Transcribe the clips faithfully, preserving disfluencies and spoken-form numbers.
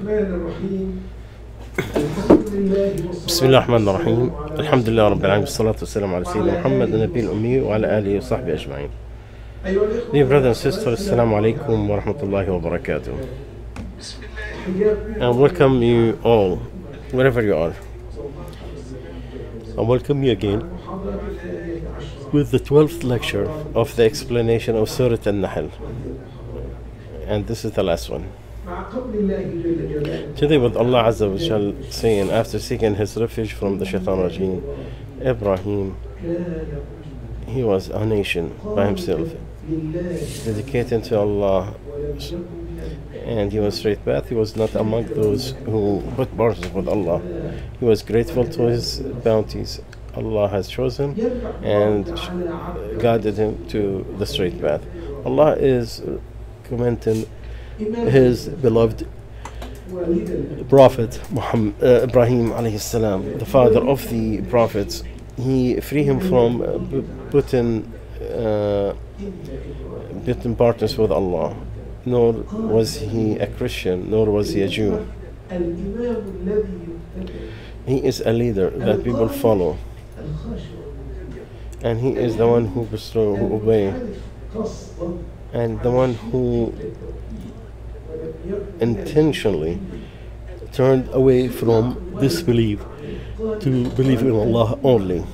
بسم الله الرحمن الرحيم. الحمد لله رب العالمين، والصلاة والسلام على سيدنا محمد النبي الأمي وعلى آله وصحبه أجمعين. Dear brothers and sisters, Assalamu alaikum wa rahmatullahi wa barakatuh. I welcome you all, wherever you are. I welcome you again with the twelfth lecture of the explanation of Surah An-Nahl. And this is the last one. Today with Allah Azza wa Jal saying, after seeking his refuge from the Shaitan Rajim, Ibrahim, he was a nation by himself, dedicated to Allah, and he was straight path. He was not among those who put partners with Allah. He was grateful to his bounties. Allah has chosen and guided him to the straight path. Allah is commenting his beloved prophet Muhammad, uh, Ibrahim alayhi salam, the father of the prophets. He freed him from uh, putting uh, putting partners with Allah. Nor was he a Christian, nor was he a Jew. He is a leader that people follow, and he is the one who bestow, who obey, and the one who intentionally turned away from disbelief to believe in Allah only.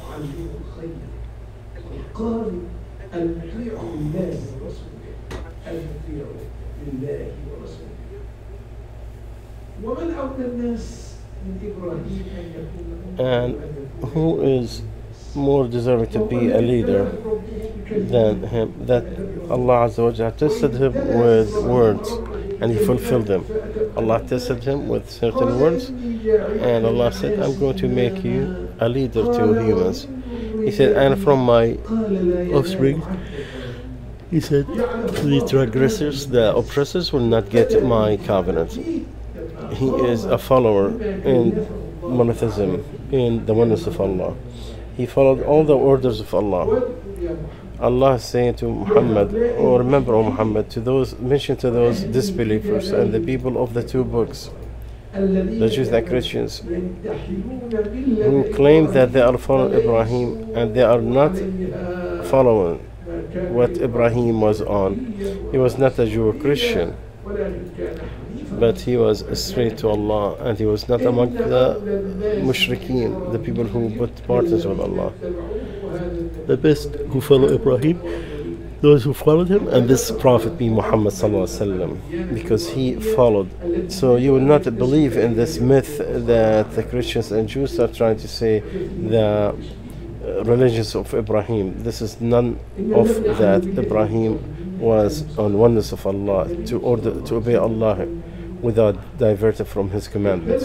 And who is more deserving to be a leader than him? That Allah Azza wa Jalla tested him with words and he fulfilled them. Allah tested him with certain words, and Allah said, I'm going to make you a leader to humans. He said, and from my offspring, he said, the transgressors, the oppressors will not get my covenant. He is a follower in monotheism, in the oneness of Allah. He followed all the orders of Allah. Allah is saying to Muhammad, or remember, O Muhammad, to those, mention to those disbelievers and the people of the two books, the Jews and Christians, who claim that they are following Ibrahim and they are not following what Ibrahim was on. He was not a Jew or Christian, but he was straight to Allah, and he was not among the mushrikeen, the people who put partners with Allah. The best who follow Ibrahim, those who followed him, and this prophet being Muhammad sallallahu alaihi wasallam, because he followed. So you will not believe in this myth that the Christians and Jews are trying to say the religions of Ibrahim. This is none of that. Ibrahim was on oneness of Allah, to order to obey Allah without diverting from his commandments.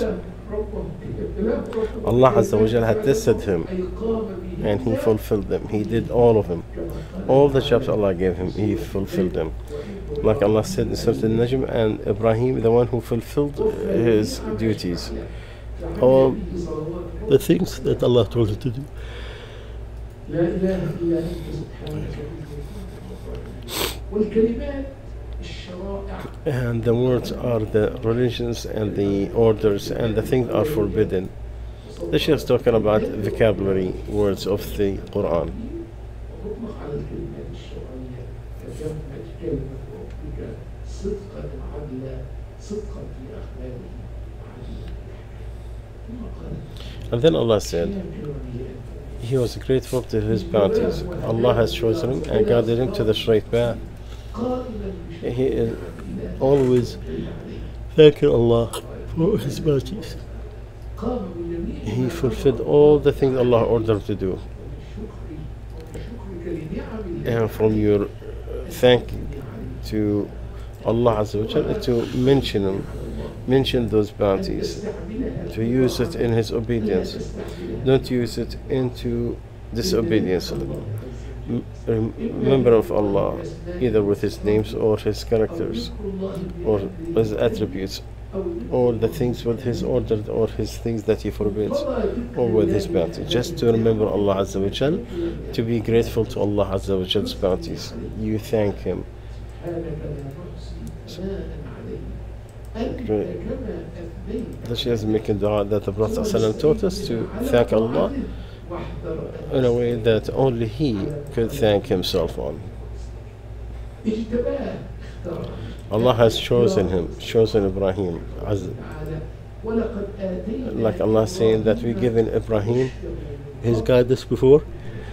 Allah Azza wa Jalla had tested him, and he fulfilled them. He did all of them. All the jobs Allah gave him, he fulfilled them. Like Allah said in Surah An-Najm, and Ibrahim, the one who fulfilled his duties, all the things that Allah told him to do. And the words are the religions and the orders, and the things are forbidden. The Shaykh is talking about vocabulary words of the Quran. And then Allah said, he was grateful to his bounties. Allah has chosen him and guided him to the straight path. He is always thanking Allah for his bounties. He fulfilled all the things Allah ordered to do. And from your thanking to Allah Azza wa Jalla, to mention him, mention those bounties, to use it in his obedience. Don't use it into disobedience. Remember of Allah, either with his names or his characters or his attributes, or the things with his ordered or his things that he forbids, or with his bounty. Just to remember Allah Azza wa Jal, to be grateful to Allah Azza wa Jal's bounties. You thank him. that she is making dua that the Prophet ﷺ taught us to thank Allah in a way that only He could thank Himself on. Allah has chosen him, chosen Ibrahim, as like Allah saying that we given Ibrahim his guidance before.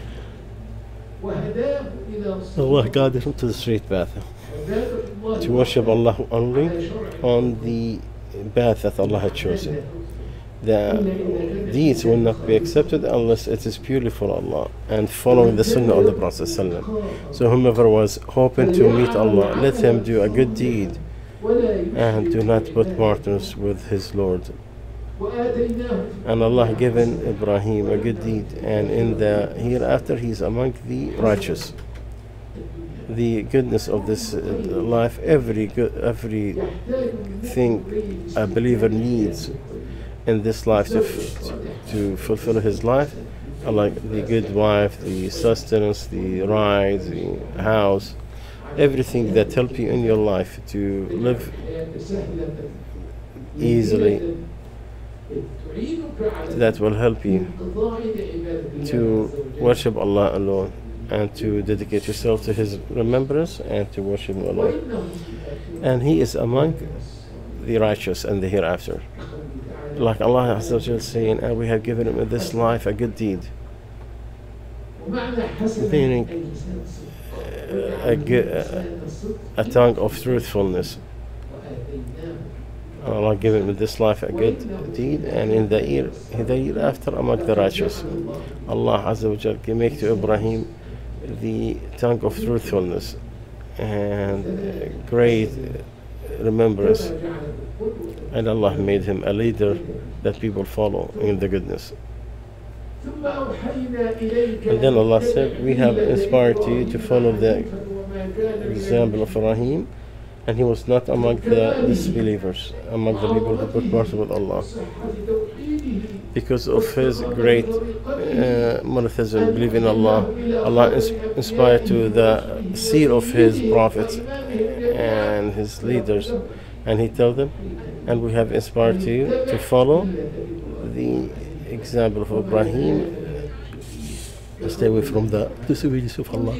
Allah guided him to the straight path, to worship Allah only on the path that Allah had chosen. The deeds will not be accepted unless it is purely for Allah and following the sunnah of the Prophet ﷺ. So whomever was hoping to meet Allah, let him do a good deed and do not put partners with his Lord. And Allah given Ibrahim a good deed, and in the hereafter he is among the righteous. The goodness of this life, every good, every thing a believer needs in this life to, to fulfill his life, like the good wife, the sustenance, the ride, the house, everything that help you in your life to live easily, that will help you to worship Allah alone and to dedicate yourself to His remembrance and to worship Him alone. And He is among the righteous and the hereafter. Like Allah Azza wa Jalla saying, and we have given him in this life a good deed, meaning a, a, a tongue of truthfulness. Allah given him in this life a good deed, and in the year, the year after among the righteous. Allah Azza wa Jalla can make to Ibrahim the tongue of truthfulness and great remembrance. And Allah made him a leader that people follow in the goodness. And then Allah said, we have inspired you to follow the example of Ibrahim, and he was not among the disbelievers, among the people who put partner with Allah, because of his great uh, monotheism, belief in Allah. Allah is inspired to the seal of his prophets and his leaders, and he told them, and we have inspired you to follow the example of Ibrahim. Stay away from the disobedience of Allah.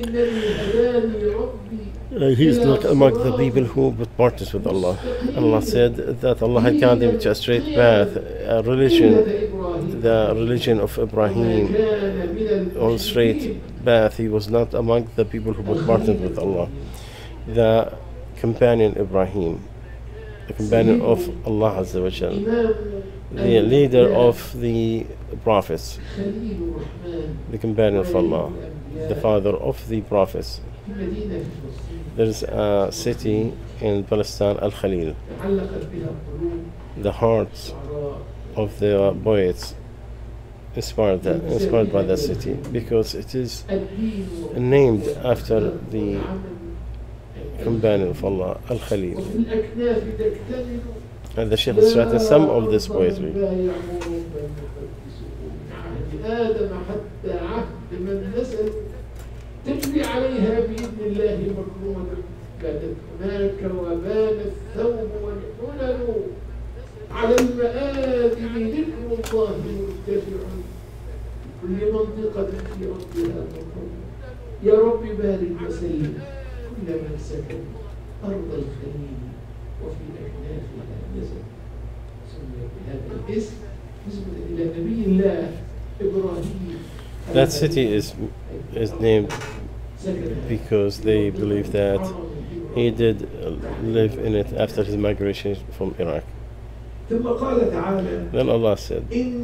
Uh, he is not among the people who put partners with Allah. And Allah said that Allah had guided him to a straight path, a religion, the religion of Ibrahim, on straight path. He was not among the people who put partners with Allah. The companion Ibrahim, the companion of Allah Azza wa Jalla, the leader of the prophets, the companion of Allah, the father of the prophets. There is a city in Palestine, Al-Khalil. The hearts of the poets inspired, that, inspired by that city, because it is named after the companion of Allah, Al-Khalil. And the Shaykh is writing some of this poetry. تجري عليها بإذن الله مكرمة باتت هناك وبان الثوب والحلل على المآدم ذكر الله مرتفع كل منطقة في أرضها مكرم يا رب بارك وسلم كل من سكن أرض الخليل وفي أكنافها نزل سمي بهذا الاسم نسبة إلى نبي الله إبراهيم. That city is is named because they believe that he did live in it after his migration from Iraq. Then Allah said,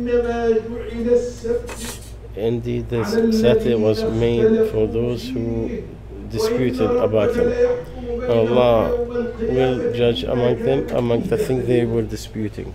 indeed this Saturday was made for those who disputed about him. And Allah will judge among them among the things they were disputing.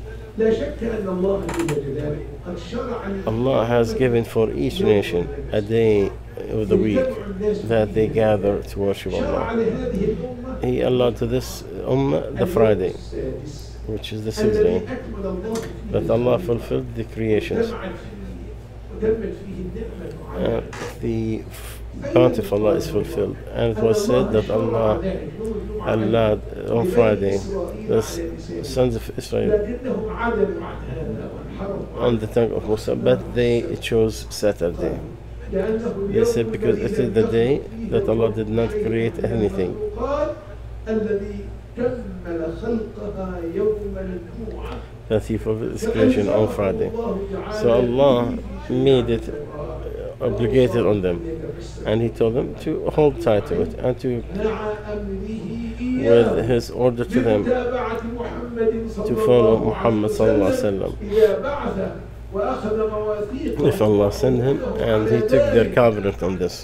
Allah has given for each nation a day of the week that they gather to worship Allah. He allowed to this Ummah the Friday, which is the sixth day, that Allah fulfilled the creations. uh, the bounty of Allah is fulfilled. And it was said that Allah allowed on Friday the sons of Israel on the tongue of Musa, but they chose Saturday. They said because it is the day that Allah did not create anything. That He fulfilled His creation on Friday. So Allah made it obligated on them, and He told them to hold tight to it and to, with His order to them, to follow Muhammad sallallahu alaihi wasallam. If Allah sent him, and He took their covenant on this.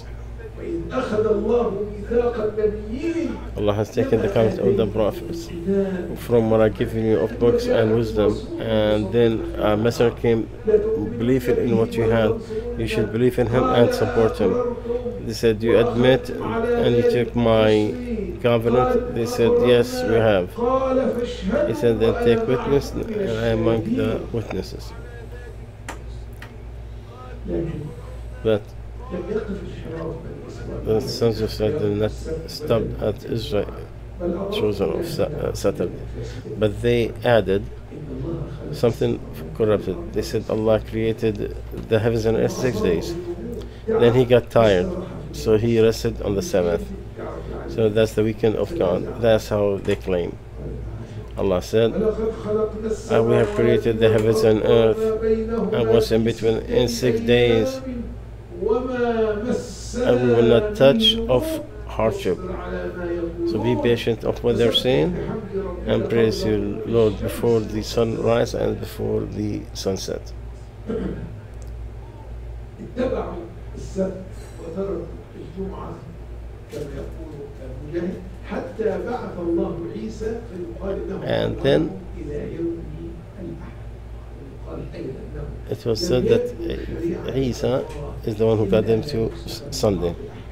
Allah has taken the covenant of the prophets. From what I give you of books and wisdom, and then a messenger came, believe in what you have. You should believe in him and support him. They said, "Do you admit?" And you took my covenant. They said, "Yes, we have." He said, "Then take witness, and I am among the witnesses." But the sons of Israel did not stop at Israel, chosen of Saturday, but they added something corrupted. They said Allah created the heavens and earth six days. Then He got tired, so He rested on the seventh. So that's the weekend of God. That's how they claim. Allah said, and we have created the heavens and earth and what's in between in six days, and we will not touch of hardship. So be patient of what they're saying and praise your Lord before the sunrise and before the sunset. And then it was said that Isa is the one who got them to Sunday.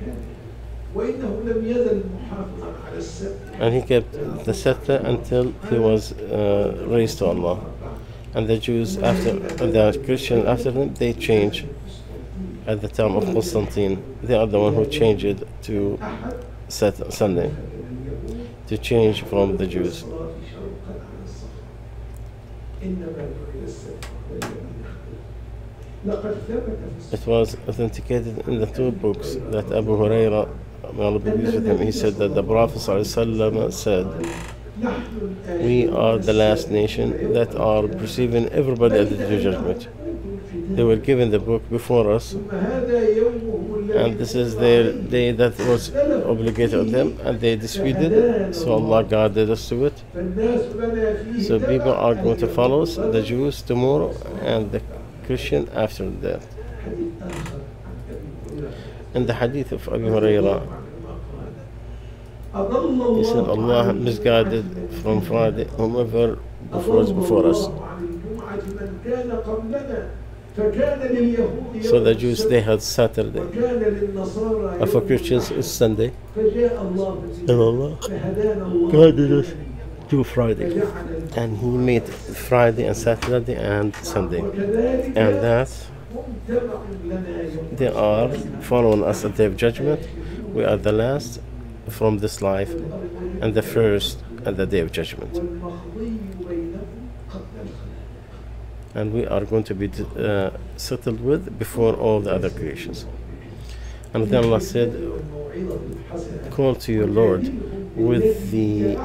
And he kept the Sabbath until he was uh, raised to Allah. And the Jews after, the Christians after him, they changed at the time of Constantine. They are the one who changed it to Saturday, Sunday, to change from the Jews. It was authenticated in the two books that Abu Huraira, may Allah be pleased with him, he said that the Prophet ﷺ said, "We are the last nation that are receiving everybody at the Day of Judgment. They were given the book before us, and this is their day that was obligated on them, and they disputed it, so Allah guided us to it. So people are going to follow us, the Jews tomorrow, and the Christian after that." In the hadith of Abu Huraira, he said, Allah misguided from Friday whomever was before us. So the Jews, they had Saturday, and for Christians it's Sunday, and Allah guided us to Friday, and He made Friday and Saturday and Sunday, and that they are following us at the Day of Judgment. We are the last from this life and the first at the Day of Judgment, and we are going to be uh, settled with before all the other creations. And then Allah said, "Call to your Lord with the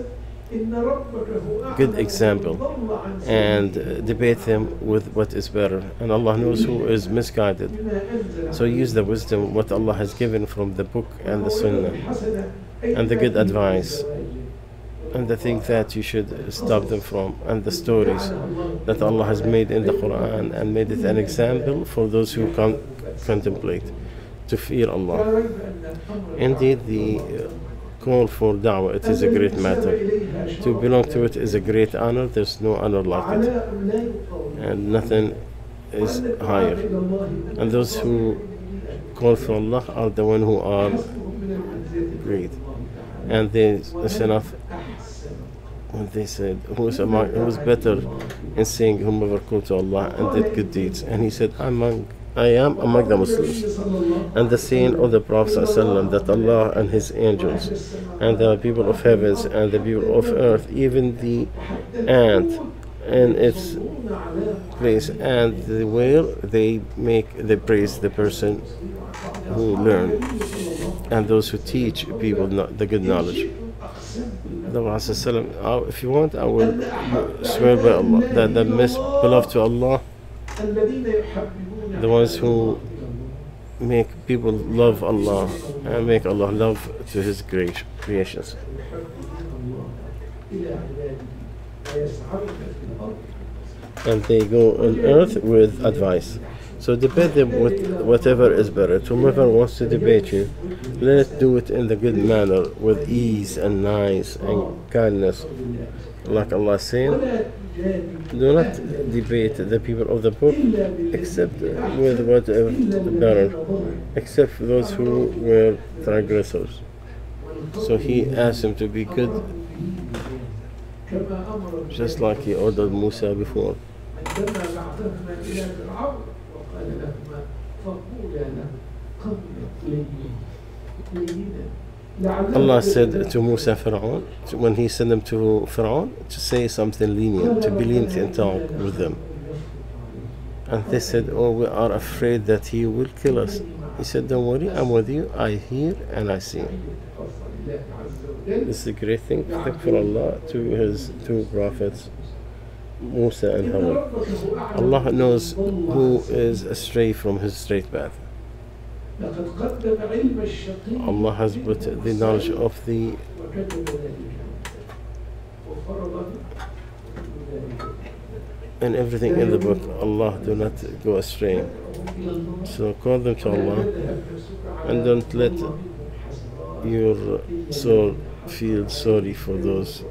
good example and uh, debate him with what is better, and Allah knows who is misguided." So use the wisdom what Allah has given from the book and the Sunnah and the good advice and the things that you should stop them from, and the stories that Allah has made in the Quran and made it an example for those who con contemplate to fear Allah. Indeed, the uh, call for da'wah, it is a great matter. To belong to it is a great honor. There's no honor like it, and nothing is higher. And those who call for Allah are the ones who are great. And they listen off when they said, who is among, who is better in saying whomever called to Allah and did good deeds? And he said, among I am among the Muslims. And the saying of the Prophet ﷺ that Allah and His angels and the people of heavens and the people of earth, even the ant in its place and the whale, they make they praise the person who learn and those who teach people the good knowledge. The Prophet ﷺ, if you want, I will swear by Allah that the most beloved to Allah, the ones who make people love Allah and make Allah love to His great creations. And they go on earth with advice. So debate them with whatever is better. Whomever wants to debate you, let us do it in the good manner, with ease and nice and kindness. Like Allah is saying, do not debate the people of the book except with whatever better, except those who were transgressors. So He asked him to be good, just like He ordered Musa before. Allah said to Musa Pharaoh, when He sent them to Pharaoh, to say something lenient, to be lenient and talk with them. And they said, oh, we are afraid that He will kill us. He said, don't worry, I'm with you, I hear and I see. This is a great thing. Thank for Allah to His two prophets, Musa and Harun. Allah knows who is astray from His straight path. Allah has put the knowledge of the and everything in the book. Allah do not go astray. So call them to Allah and don't let your soul feel sorry for those.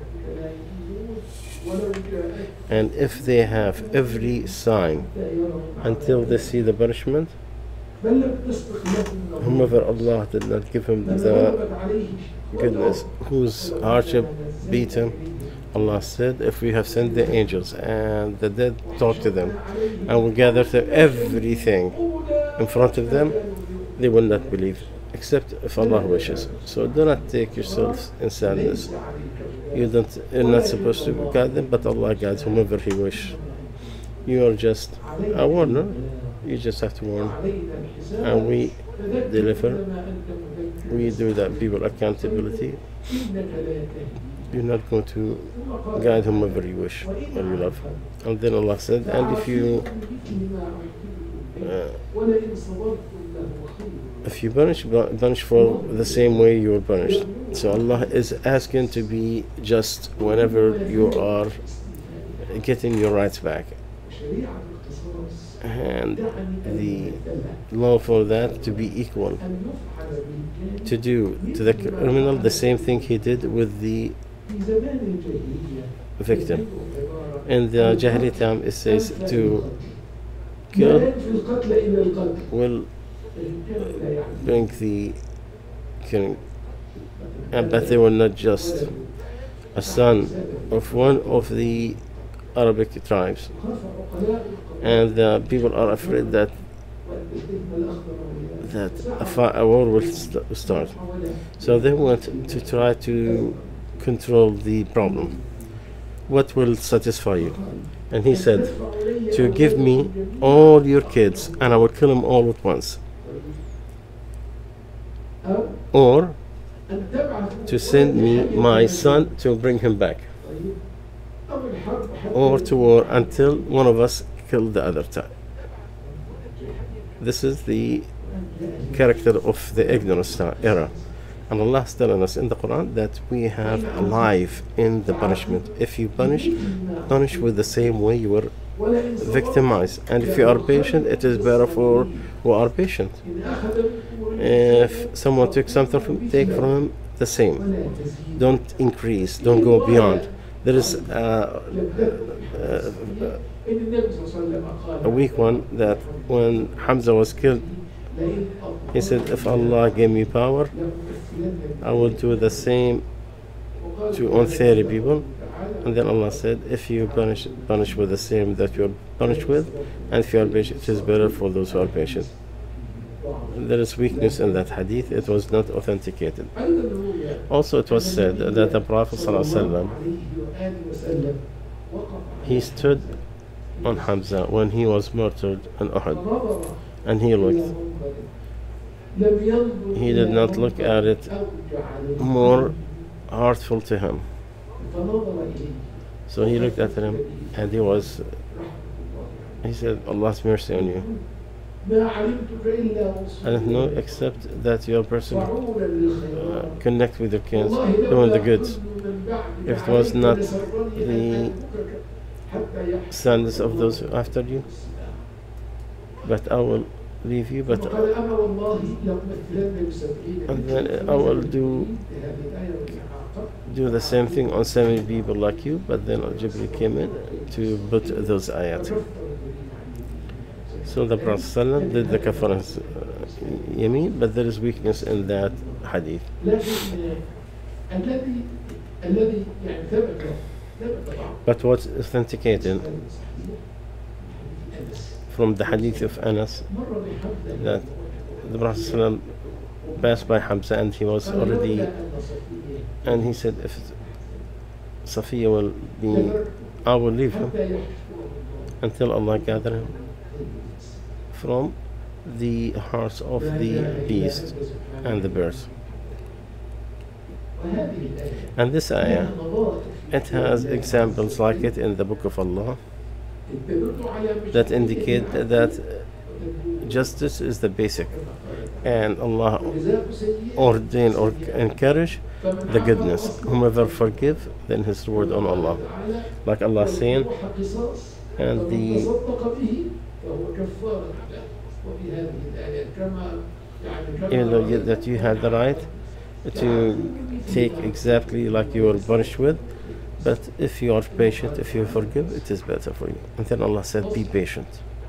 And if they have every sign until they see the punishment, whomever Allah did not give him the goodness, whose hardship beat him, Allah said, if we have sent the angels and the dead talk to them and we gather to everything in front of them, they will not believe, except if Allah wishes. So do not take yourselves in sadness. You don't, you're not supposed to guide them, but Allah guides whomever He wishes. You are just a warner. You just have to warn. And we deliver. We do that people accountability. You're not going to guide whomever you wish or you love. And then Allah said, and if you uh, if you punish, punish for the same way you were punished. So Allah is asking to be just whenever you are getting your rights back. And the law for that to be equal, to do to the criminal the same thing he did with the victim. In the Jahili time it says to kill will bring the killing, but they were not just. A son of one of the Arabic tribes, and the people are afraid that that a, fi- a war will st- start. So they want to try to control the problem. What will satisfy you? And he said, to give me all your kids and I will kill them all at once, or to send me my son to bring him back, or to war until one of us kill the other time. This is the character of the ignorance era. And Allah is telling us in the Quran that we have a life in the punishment. If you punish, punish with the same way you were victimized. And if you are patient, it is better for who are patient. If someone took something from, take from him, the same. Don't increase, don't go beyond. There is a, a, a weak one that when Hamza was killed, he said, if Allah gave me power, I will do the same to on thirty people And then Allah said, if you punish, punish with the same that you are punished with, and if you are patient, it is better for those who are patient. There is weakness in that hadith. It was not authenticated. Also, it was said that the Prophet ﷺ, he stood on Hamza when he was murdered in Uhud, and he looked. He did not look at it more heartful to him. So he looked at him and he was, he said, Allah's mercy on you. I don't know except that your person uh, connect with your kids, doing the goods. If it was not the sons of those after you, but I will leave you, but and then I will do do the same thing on seventy people like you, but then Jibreel came in to put those ayat. So the Prophet ﷺ did the kafara yameen, but there is weakness in that hadith. But what's authenticated from the hadith of Anas, that the Prophet ﷺ passed by Hamza and he was already, and he said, if Safiya will be, I will leave him until Allah gather him from the hearts of the beast and the birds. And this ayah, it has examples like it in the Book of Allah that indicate that justice is the basic, and Allah ordain or encourage the goodness. Whomever forgive, then his reward on Allah. Like Allah saying, and the even though you, that you have the right to take exactly like you were punished with, but if you are patient, if you forgive, it is better for you. And then Allah said, be patient.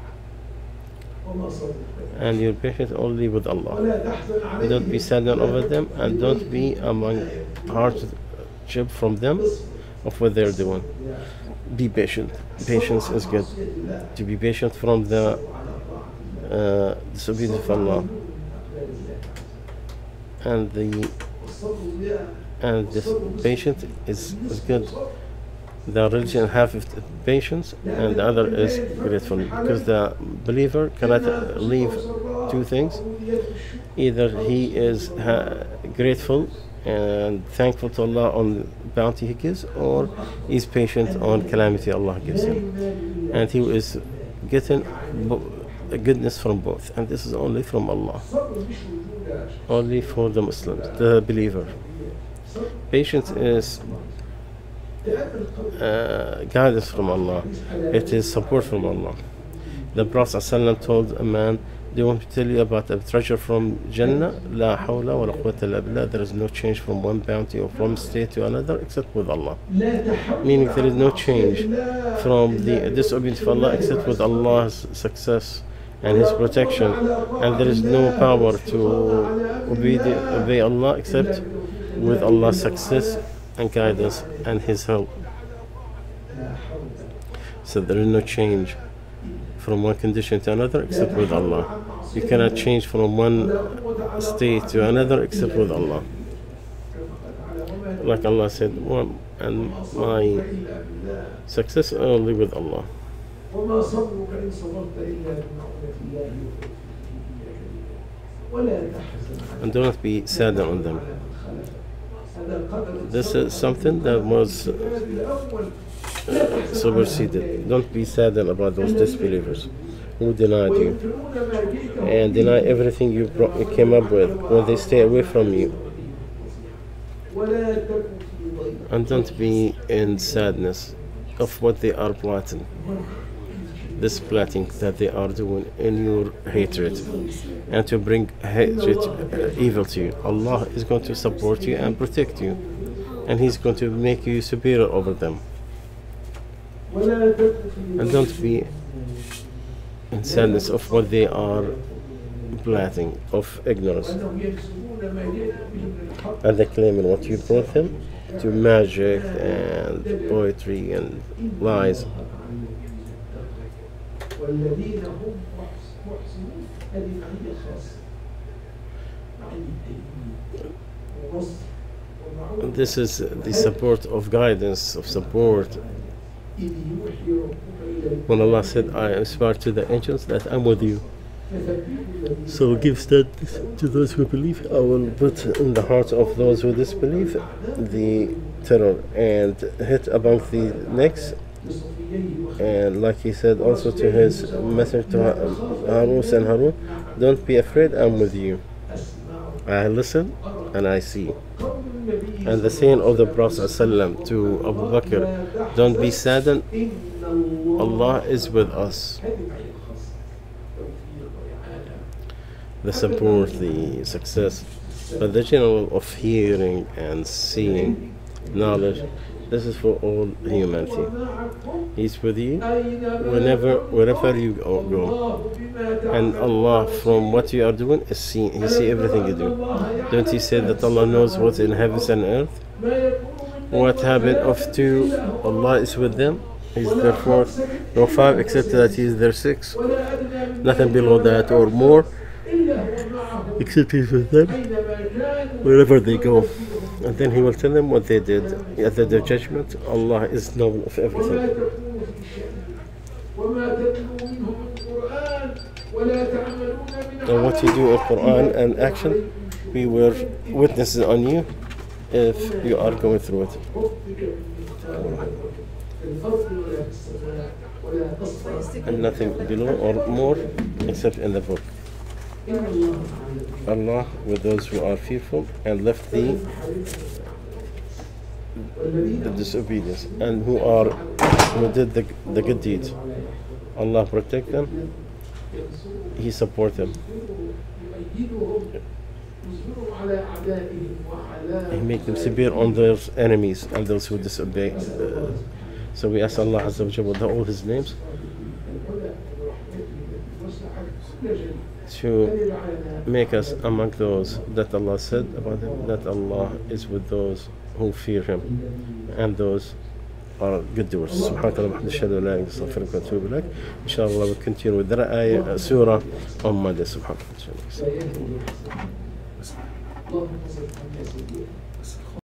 And you're patient only with Allah. Don't be saddened over them, and don't be among hardship from them of what they're doing. Be patient. Patience is good. To be patient from the uh, disobedience of Allah. And the and this patient is, is good. The religion have patience, and the other is grateful, because the believer cannot leave two things. Either he is ha grateful and thankful to Allah on the bounty he gives, or he's patient on calamity Allah gives him, and he is getting goodness from both, and this is only from Allah, only for the Muslims, the believer. Patience is uh, guidance from Allah. It is support from Allah. The Prophet ﷺ told a man, do you want to tell you about a treasure from Jannah? La hawla wa la quwwata illa billah. There is no change from one bounty or from state to another except with Allah. Meaning there is no change from the disobedience of Allah except with Allah's success and His protection. And there is no power to obey, the, obey Allah except with Allah's success and guidance and His help. So there is no change from one condition to another except with Allah. You cannot change from one state to another except with Allah. Like Allah said, well, and my success only with Allah. And do not be saddened on them. This is something that was uh, superseded. Don't be saddened about those disbelievers who denied you and deny everything you, brought, you came up with when they stay away from you. And don't be in sadness of what they are plotting, this plotting that they are doing in your hatred, and to bring hatred, uh, evil to you. Allah is going to support you and protect you, and He's going to make you superior over them. And don't be in sadness of what they are plotting, of ignorance. And they claim in what you brought them, to magic and poetry and lies. والذين هم محسنون هذه معية خاصة معية تأييد ونصر ومعونة. This is the support of guidance, of support. إذ يوحي ربك إلى When Allah said, I inspire to the angels that I'm with you. الذين So give steadiness to those who believe. I will put in the hearts of those who disbelieve the terror and hit among the necks. And like he said also to his messenger to Harun and Harun, don't be afraid, I'm with you. I listen and I see. And the saying of the Prophet ﷺ to Abu Bakr, don't be saddened, Allah is with us. The support, the success, but the general of hearing and seeing, knowledge, this is for all humanity. He's with you whenever, wherever you go. And Allah, from what you are doing, is seeing. He sees everything you do. Don't you say that Allah knows what's in heavens and earth? What happened of two, Allah is with them. He's their fourth, no five, except that He is their sixth. Nothing below that or more, except He's with them wherever they go. And then He will tell them what they did. At the day of judgment, Allah is known of everything. And what you do in Quran and action, we were witnesses on you if you are going through it. And nothing below or more except in the book. Allah with those who are fearful and left the, the disobedience, and who are who did the, the good deeds. Allah protect them, He support them. He make them severe on their enemies and those who disobey. Uh, so we ask Allah Azza wa Jalla with all His names to make us among those that Allah said about Him, that Allah is with those who fear Him and those are good doers. Subhanallah, nashhadu an la ilaha illa anta, astaghfiruka wa atubu ilaik. Inshallah, we'll continue with the ayah, surah on Monday. Subhanallah.